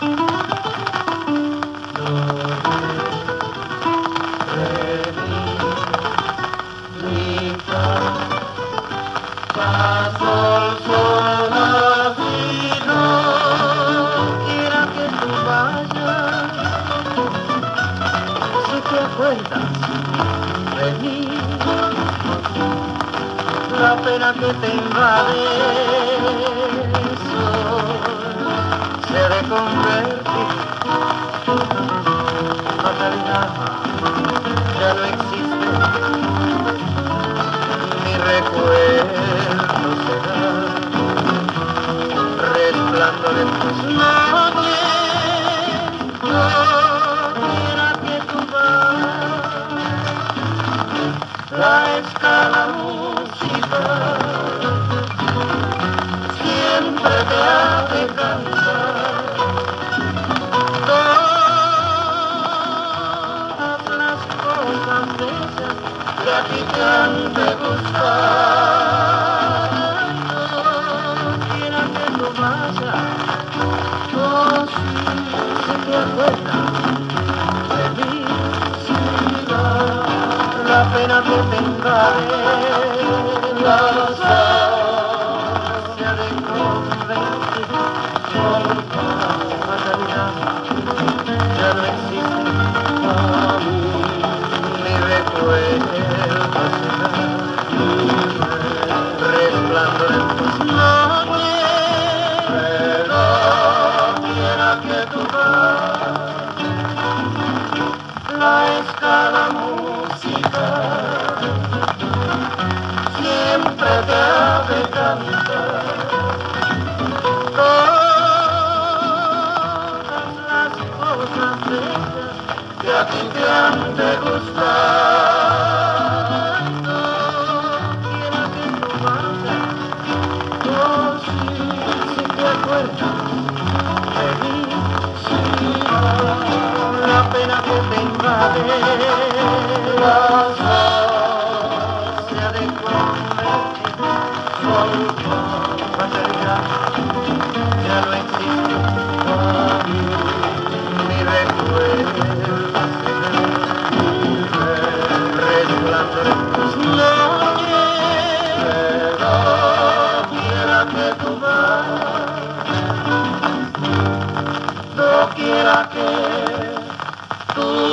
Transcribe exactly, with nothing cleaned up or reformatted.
Sol, sol, la vida, quiera que tú vayas, si te acuerdas de mí, la pena que te invade, sol, se ha de convertir, fatalidad, ya no existe, mi recuerdo será resplandor en tus noches, no quiera que tú vas, la escala música siempre te hace cantar todas las cosas bellas que a ti te han de gustar. No quiera que tú vayas, oh sí, si te acuerdas de mí, si va la pena que te invade, la sal se ha de convertir por fatalidad, ya no existe a mí, mi recuerdo será resplandor en tus noches, pero quiera que tú vas, la escala música siempre te ha de cantar todas las cosas bellas que a ti te han de gustar. No quiera que tú vayas, oh sí, si te acuerdas de mí, si va la pena que te invade, la sal se ha de convertir sol con fatalidad, ya no existe a mí, mi recuerdo será resplandor en tus noches, pero quiera que tú vas, no quiera que tú